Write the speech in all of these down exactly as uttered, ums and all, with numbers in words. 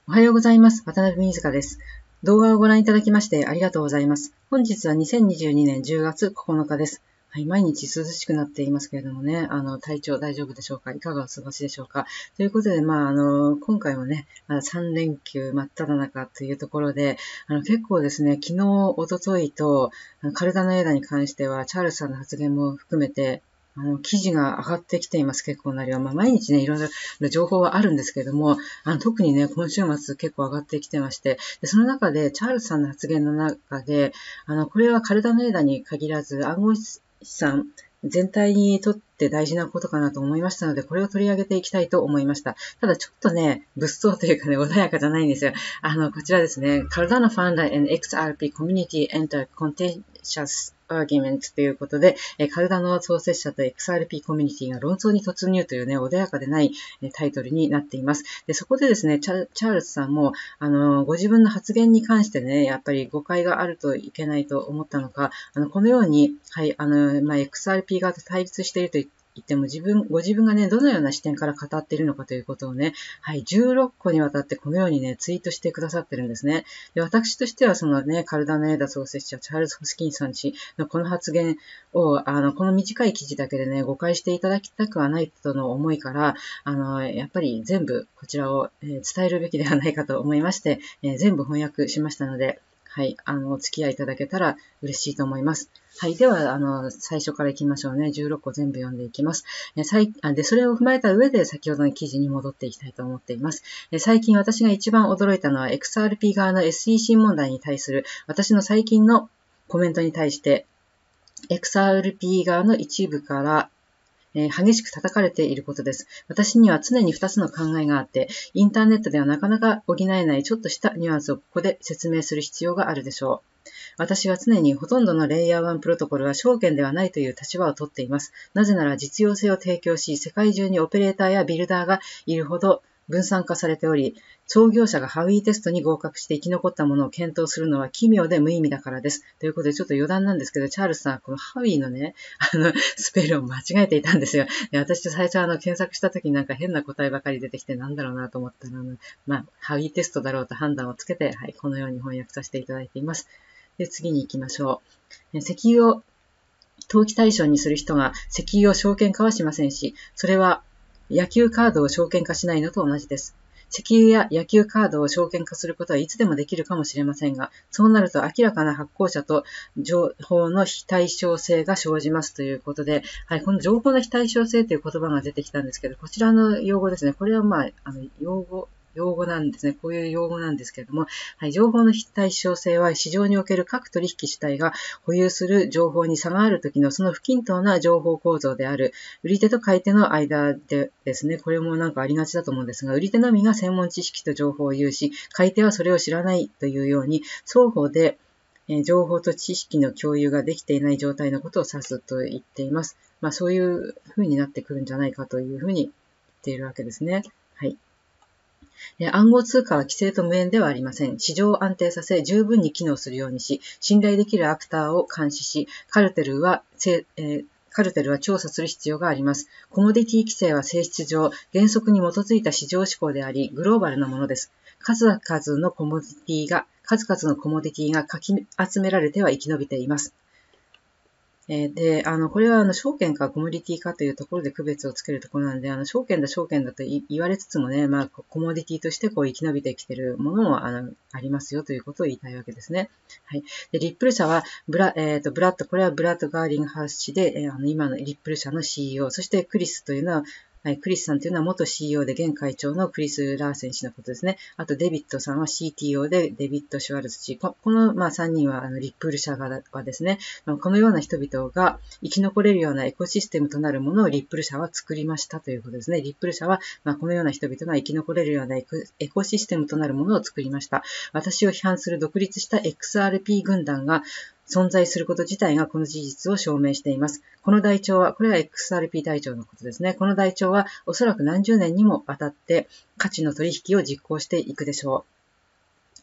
おはようございます。渡辺瑞香です。動画をご覧いただきましてありがとうございます。本日はにせんにじゅうにねんじゅうがつここのかです。はい、毎日涼しくなっていますけれどもね、あの、体調大丈夫でしょうか？いかがお過ごしでしょうか？ということで、まあ、あの、今回もね、まださんれんきゅう真っ只中というところで、あの、結構ですね、昨日、おとといと、あの体の枝に関しては、チャールズさんの発言も含めて、あの、記事が上がってきています、結構な量。まあ、毎日ね、いろいろ情報はあるんですけれども、あの特にね、今週末結構上がってきてまして、でその中で、チャールズさんの発言の中で、あの、これはカルダノエダに限らず、暗号資産全体にとって大事なことかなと思いましたので、これを取り上げていきたいと思いました。ただちょっとね、物騒というかね、穏やかじゃないんですよ。あの、こちらですね、カルダノ founder and エックスアールピー community enter contentious argument ということで、カルダノ創設者と エックスアールピー コミュニティが論争に突入というね、穏やかでないタイトルになっています。で、そこでですね、チャールズさんも、あの、ご自分の発言に関してね、やっぱり誤解があるといけないと思ったのか、あの、このように、はい、あの、まあ、エックスアールピー 側と対立していると言っても、自分、ご自分がね、どのような視点から語っているのかということをね、はい、じゅうろっこにわたってこのようにね、ツイートしてくださってるんですね。で、私としては、そのね、カルダノエーダ創設者、チャールズ・ホスキンソン氏のこの発言を、あの、この短い記事だけでね、誤解していただきたくはないとの思いから、あの、やっぱり全部こちらを、えー、伝えるべきではないかと思いまして、えー、全部翻訳しましたので、はい、あの、お付き合いいただけたら嬉しいと思います。はい。では、あの、最初から行きましょうね。じゅうろっこ全部読んでいきます。え最で、それを踏まえた上で先ほどの記事に戻っていきたいと思っています。え最近私が一番驚いたのは エックスアールピー 側の エスイーシー 問題に対する私の最近のコメントに対して、エックスアールピー 側の一部から、えー、激しく叩かれていることです。私には常にふたつの考えがあって、インターネットではなかなか補えないちょっとしたニュアンスをここで説明する必要があるでしょう。私は常にほとんどのレイヤーワンプロトコルは証券ではないという立場をとっています。なぜなら実用性を提供し、世界中にオペレーターやビルダーがいるほど分散化されており、創業者がハウィーテストに合格して生き残ったものを検討するのは奇妙で無意味だからです。ということで、ちょっと余談なんですけど、チャールズさん、このハウィーのね、あの、スペルを間違えていたんですよ。で私、最初あの、検索した時になんか変な答えばかり出てきてなんだろうなと思ったら、あのまあ、ハウィーテストだろうと判断をつけて、はい、このように翻訳させていただいています。で、次に行きましょう。石油を投機対象にする人が石油を証券化はしませんし、それは野球カードを証券化しないのと同じです。石油や野球カードを証券化することはいつでもできるかもしれませんが、そうなると明らかな発行者と情報の非対称性が生じますということで、はい、この情報の非対称性という言葉が出てきたんですけど、こちらの用語ですね。これはまあ、あの、用語、用語なんですね。こういう用語なんですけれども、はい、情報の非対称性は市場における各取引主体が保有する情報に差があるときのその不均等な情報構造である。売り手と買い手の間でですね、これもなんかありがちだと思うんですが、売り手のみが専門知識と情報を有し、買い手はそれを知らないというように、双方で情報と知識の共有ができていない状態のことを指すと言っています。まあそういう風になってくるんじゃないかというふうに言っているわけですね。はい。暗号通貨は規制と無縁ではありません。市場を安定させ、十分に機能するようにし、信頼できるアクターを監視し、カルテルは、えーカルテルは調査する必要があります。コモディティ規制は性質上、原則に基づいた市場志向であり、グローバルなものです。数々のコモディティが、数々のコモディティがかき集められては生き延びています。で、あの、これは、あの、証券かコモディティかというところで区別をつけるところなんで、あの、証券だ、証券だと言われつつもね、まあ、コモディティとしてこう生き延びてきているものも、あの、ありますよということを言いたいわけですね。はい。で、リップル社は、ブラ、えっ、ー、と、ブラッド、これはブラッド・ガーリングハウス氏で、えー、あの、今のリップル社の シーイーオー、そしてクリスというのは、はい、クリスさんというのは元 シーイーオー で現会長のクリス・ラーセン氏のことですね。あとデビッドさんは シーティーオー でデビッド・シュワルツ氏。この、まあ、さんにんはあのリップル社側はですね、このような人々が生き残れるようなエコシステムとなるものをリップル社は作りましたということですね。リップル社は、まあ、このような人々が生き残れるようなエコシステムとなるものを作りました。私を批判する独立した エックスアールピー 軍団が存在すること自体がこの事実を証明しています。この台帳は、これは エックスアールピー 台帳のことですね。この台帳はおそらく何十年にもわたって価値の取引を実行していくでしょう。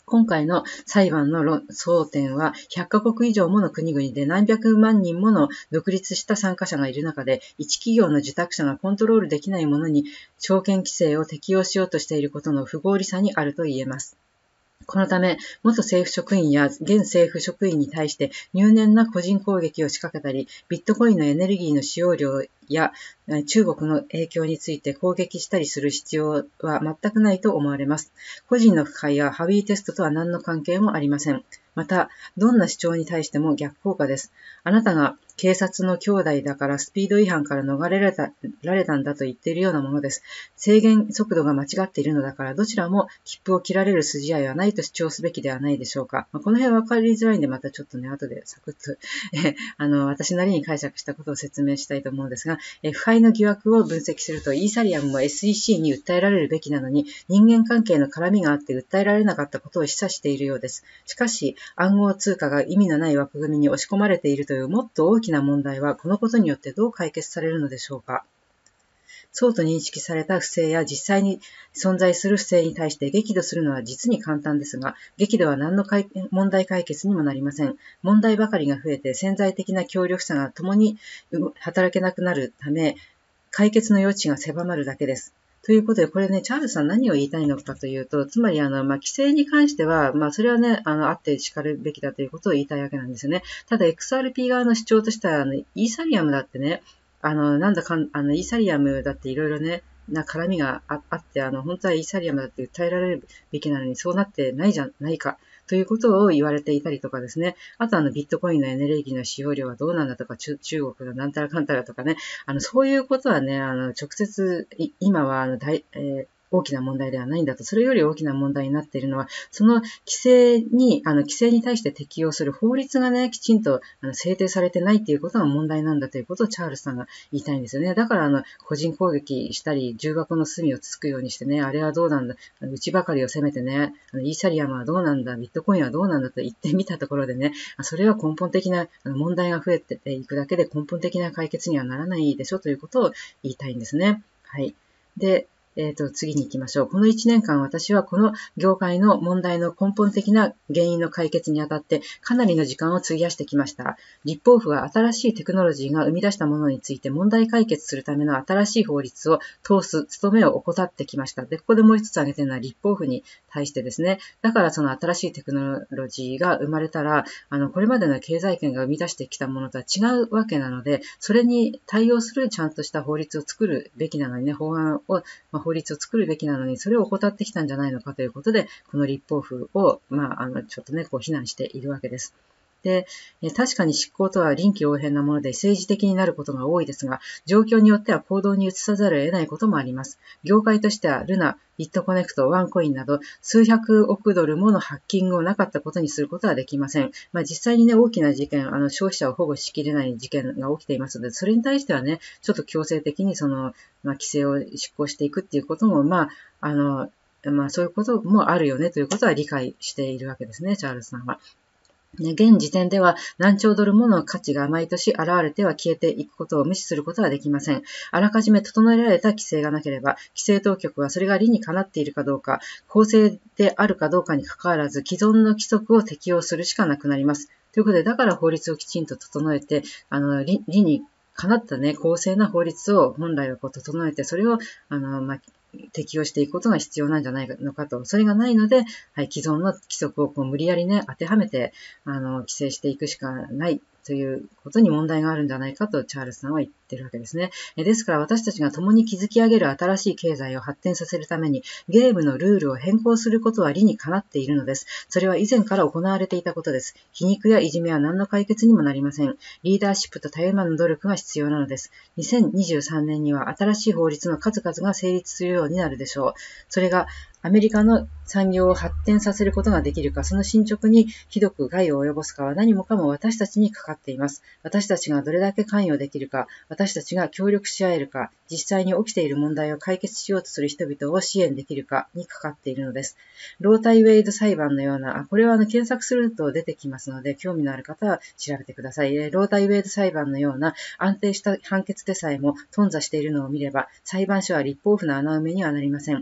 今回の裁判の論争点は、ひゃっカ国以上もの国々で何百万人もの独立した参加者がいる中で、一企業の受託者がコントロールできないものに証券規制を適用しようとしていることの不合理さにあると言えます。このため、元政府職員や現政府職員に対して入念な個人攻撃を仕掛けたり、ビットコインのエネルギーの使用量や中国の影響について攻撃したりする必要は全くないと思われます。個人の腐敗やハビーテストとは何の関係もありません。また、どんな主張に対しても逆効果です。あなたが警察の兄弟だからスピード違反から逃れられた、られたんだと言っているようなものです。制限速度が間違っているのだから、どちらも切符を切られる筋合いはないと主張すべきではないでしょうか。まあ、この辺は分かりづらいんで、またちょっとね、後でサクッとえあの、私なりに解釈したことを説明したいと思うんですが、え腐敗の疑惑を分析すると、イーサリアムも エスイーシー に訴えられるべきなのに、人間関係の絡みがあって訴えられなかったことを示唆しているようです。しかし、暗号通貨が意味のない枠組みに押し込まれているというもっと大きな問題は、このことによってどう解決されるのでしょうか。そうと認識された不正や実際に存在する不正に対して激怒するのは実に簡単ですが、激怒は何の問題解決にもなりません。問題ばかりが増えて潜在的な協力者が共に働けなくなるため、解決の余地が狭まるだけです。ということで、これね、チャールズさん何を言いたいのかというと、つまり、あの、まあ、規制に関しては、まあ、それはね、あの、あって叱るべきだということを言いたいわけなんですよね。ただ、エックスアールピー 側の主張としては、あの、イーサリアムだってね、あの、なんだかん、あの、イーサリアムだっていろいろね、な絡みが あ, あって、あの、本当はイーサリアムだって訴えられるべきなのに、そうなってないじゃないか。ということを言われていたりとかですね。あとあのビットコインのエネルギーの使用量はどうなんだとか、中国のなんたらかんたらとかね。あの、そういうことはね、あの、直接、今はあの大、えー大きな問題ではないんだと。それより大きな問題になっているのは、その規制に、あの、規制に対して適用する法律がね、きちんとあの制定されてないっていうことが問題なんだということをチャールズさんが言いたいんですよね。だから、あの、個人攻撃したり、重箱の隅をつつくようにしてね、あれはどうなんだ、うちばかりを責めてね、あのイーサリアムはどうなんだ、ビットコインはどうなんだと言ってみたところでね、それは根本的な問題が増えていくだけで根本的な解決にはならないでしょということを言いたいんですね。はい。で、えっと、次に行きましょう。このいちねんかん私はこの業界の問題の根本的な原因の解決にあたってかなりの時間を費やしてきました。立法府は新しいテクノロジーが生み出したものについて問題解決するための新しい法律を通す務めを怠ってきました。で、ここでもう一つ挙げているのは立法府に対してですね。だからその新しいテクノロジーが生まれたら、あの、これまでの経済圏が生み出してきたものとは違うわけなので、それに対応するちゃんとした法律を作るべきなのにね、法案を、まあ、法律を作るべきなのに、それを怠ってきたんじゃないのかということで、この立法府を、まあ、あの、ちょっとね、こう、非難しているわけです。で、確かに執行とは臨機応変なもので政治的になることが多いですが、状況によっては行動に移さざるを得ないこともあります。業界としては、ルナ、ビットコネクト、ワンコインなど、数百億ドルものハッキングをなかったことにすることはできません。まあ、実際にね、大きな事件、あの、消費者を保護しきれない事件が起きていますので、それに対してはね、ちょっと強制的にその、まあ、規制を執行していくっていうことも、まあ、あの、まあ、そういうこともあるよねということは理解しているわけですね、チャールズさんは。現時点では何兆ドルもの価値が毎年現れては消えていくことを無視することはできません。あらかじめ整えられた規制がなければ、規制当局はそれが理にかなっているかどうか、公正であるかどうかにかかわらず、既存の規則を適用するしかなくなります。ということで、だから法律をきちんと整えて、あの、理理にかなったね、公正な法律を本来はこう整えて、それを、あの、まあ、適用していくことが必要なんじゃないのかと。それがないので、はい、既存の規則をこう無理やりね、当てはめて、あの、規制していくしかないということに問題があるんじゃないかとチャールズさんは言ってるわけですね。ですから私たちが共に築き上げる新しい経済を発展させるためにゲームのルールを変更することは理にかなっているのです。それは以前から行われていたことです。皮肉やいじめは何の解決にもなりません。リーダーシップと絶え間の努力が必要なのです。にせんにじゅうさんねんには新しい法律の数々が成立するようになるでしょう。それがアメリカの産業を発展させることができるか、その進捗にひどく害を及ぼすかは何もかも私たちにかかっています。私たちがどれだけ関与できるか、私たちが協力し合えるか、実際に起きている問題を解決しようとする人々を支援できるかにかかっているのです。ロータイウェイド裁判のような、あこれはあの検索すると出てきますので、興味のある方は調べてください。ロータイウェイド裁判のような安定した判決でさえも頓挫しているのを見れば、裁判所は立法府の穴埋めにはなりません。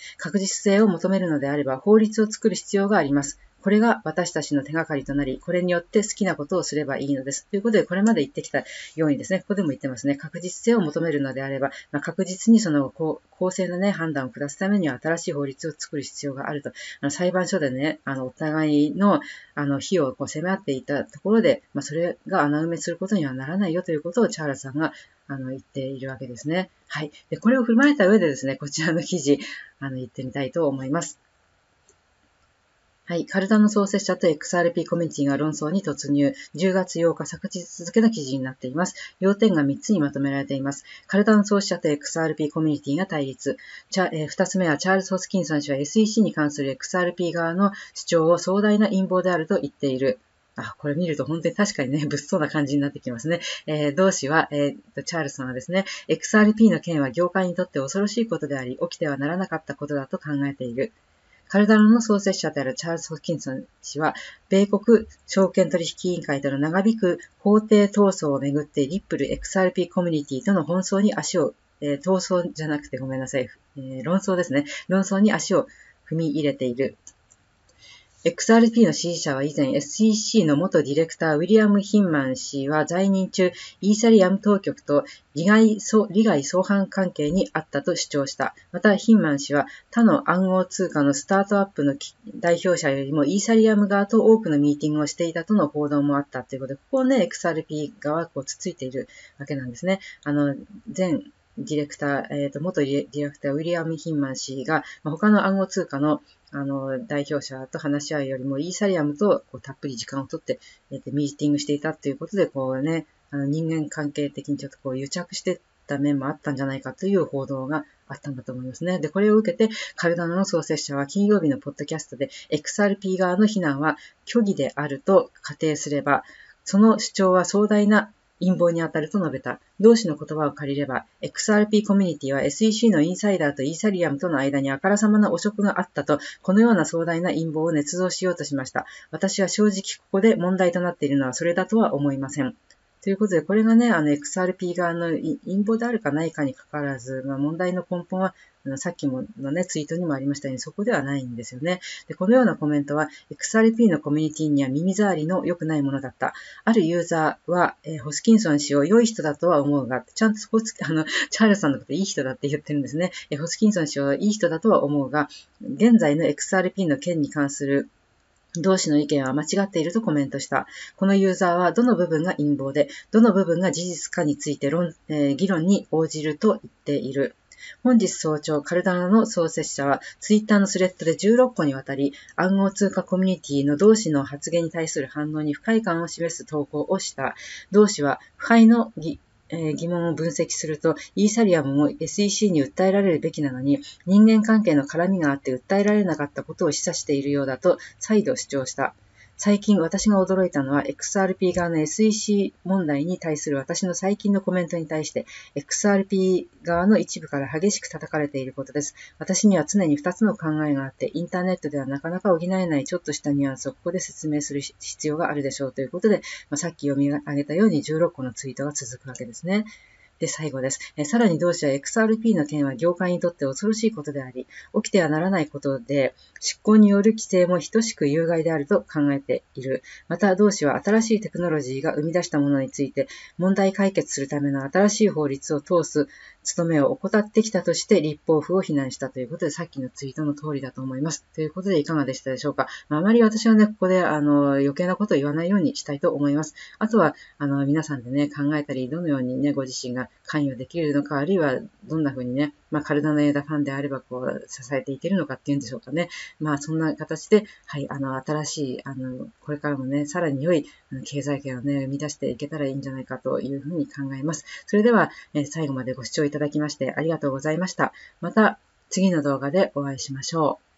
確実性を求めるのであれば法律を作る必要があります。これが私たちの手がかりとなり、これによって好きなことをすればいいのです。ということで、これまで言ってきたようにですね、ここでも言ってますね、確実性を求めるのであれば、まあ、確実にその公正な、ね、判断を下すためには新しい法律を作る必要があると。あの裁判所でね、あのお互いのあの非をこう迫っていたところで、まあ、それが穴埋めすることにはならないよということをチャールズさんがあの言っているわけですね。はい。で、これを踏まえた上でですね、こちらの記事、あの言ってみたいと思います。はい。カルダの創設者と エックスアールピー コミュニティが論争に突入。じゅうがつようか昨日付の記事になっています。要点がみっつにまとめられています。カルダの創始者と エックスアールピー コミュニティが対立。ふたつめはチャールズ・ホスキンソン氏は エスイーシー に関する エックスアールピー 側の主張を壮大な陰謀であると言っている。あ、これ見ると本当に確かにね、物騒な感じになってきますね。えー、同氏は、えー、チャールズさんはですね、エックスアールピー の件は業界にとって恐ろしいことであり、起きてはならなかったことだと考えている。カルダノの創設者であるチャールズ・ホスキンソン氏は、米国証券取引委員会との長引く法廷闘争をめぐってリップル エックスアールピー コミュニティとの奔走に足を、えー、闘争じゃなくてごめんなさい、えー、論争ですね。論争に足を踏み入れている。エックスアールピー の支持者は以前 エスイーシー の元ディレクターウィリアム・ヒンマン氏は在任中イーサリアム当局と利害相反関係にあったと主張した。またヒンマン氏は他の暗号通貨のスタートアップの代表者よりもイーサリアム側と多くのミーティングをしていたとの報道もあったということで、ここをね エックスアールピー 側はこうつついているわけなんですね。あの前ディレクター、えーと、元ディレクターウィリアム・ヒンマン氏が、まあ、他の暗号通貨のあの、代表者と話し合うよりも、イーサリアムとこうたっぷり時間をとって、えー、ミーティングしていたということで、こうね、あの人間関係的にちょっとこう癒着してた面もあったんじゃないかという報道があったんだと思いますね。で、これを受けて、カルダノの創設者は金曜日のポッドキャストで、エックスアールピー 側の非難は虚偽であると仮定すれば、その主張は壮大な陰謀に当たると述べた。同氏の言葉を借りれば、エックスアールピー コミュニティは エスイーシー のインサイダーとイーサリアムとの間にあからさまな汚職があったと、このような壮大な陰謀を捏造しようとしました。私は正直ここで問題となっているのはそれだとは思いません。ということで、これがね、あの、エックスアールピー 側の陰謀であるかないかにかかわらず、まあ、問題の根本は、あのさっきものね、ツイートにもありましたように、そこではないんですよね。で、このようなコメントは、エックスアールピー のコミュニティには耳障りの良くないものだった。あるユーザーは、えー、ホスキンソン氏を良い人だとは思うが、ちゃんとそこあの、チャールズさんのこといい人だって言ってるんですね。えー、ホスキンソン氏はいい人だとは思うが、現在の エックスアールピー の件に関する同氏の意見は間違っているとコメントした。このユーザーはどの部分が陰謀で、どの部分が事実かについて論、えー、議論に応じると言っている。本日早朝、カルダノの創設者は、ツイッターのスレッドでじゅうろっこにわたり、暗号通貨コミュニティの同氏の発言に対する反応に不快感を示す投稿をした。同氏は、不敗の疑問を分析すると、イーサリアムも エスイーシー に訴えられるべきなのに、人間関係の絡みがあって訴えられなかったことを示唆しているようだと再度主張した。最近私が驚いたのは エックスアールピー 側の エスイーシー 問題に対する私の最近のコメントに対して エックスアールピー 側の一部から激しく叩かれていることです。私には常にふたつの考えがあって、インターネットではなかなか補えないちょっとしたニュアンスをここで説明する必要があるでしょうということで、まあ、さっき読み上げたようにじゅうろっこのツイートが続くわけですね。で、最後です。えさらに同氏は エックスアールピー の件は業界にとって恐ろしいことであり、起きてはならないことで、執行による規制も等しく有害であると考えている。また、同氏は新しいテクノロジーが生み出したものについて、問題解決するための新しい法律を通す務めを怠ってきたとして立法府を非難したということで、さっきのツイートの通りだと思います。ということで、いかがでしたでしょうか。まあ、あまり私はね、ここであの余計なことを言わないようにしたいと思います。あとは、あの皆さんでね、考えたり、どのようにね、ご自身が関与できるのか、あるいはどんな風にね、まあ、カルダノエダファンであれば、こう、支えていけるのかっていうんでしょうかね。まあ、そんな形で、はい、あの、新しい、あの、これからもね、さらに良い経済圏をね、生み出していけたらいいんじゃないかというふうに考えます。それでは、え最後までご視聴いただきましてありがとうございました。また、次の動画でお会いしましょう。